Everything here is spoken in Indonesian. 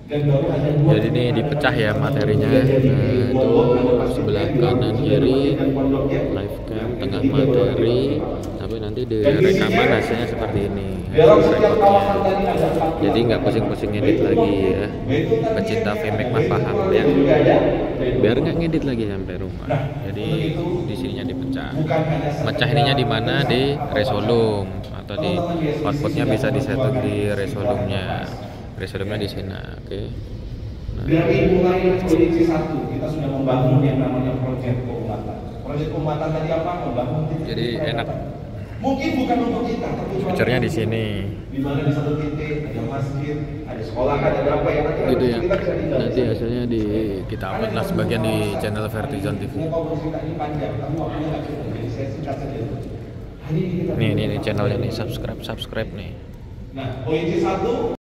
Jadi ini dipecah ya materinya. Nah, itu sebelah kanan kiri live cam, tengah materi, tapi nanti di rekaman hasilnya seperti ini hasil recordnya. Jadi nggak pusing-pusing ngedit lagi ya. Pecinta VMake mah paham ya. Biar nggak ngedit lagi sampai rumah. Jadi di sininya dipecah. Mecah ininya di mana? Di Resolume atau di outputnya bisa disetting di Resolume-nya. Resolume di sini, oke. Nah. Dari mulai proyeksi 1 kita sudah membangun yang namanya proyek keumatan. Proyek keumatan tadi apa? Membangun. Jadi enak. Mungkin bukan untuk kita, tapi Feature-nya di sini. Di mana di satu titik ada masjid, ada sekolah, ada berapa yang nanti Gitu ya. Nanti hasilnya kita upload lah sebagian di channel Vertizon TV. Nih channelnya nih, subscribe nih. Nah, proyeksi 1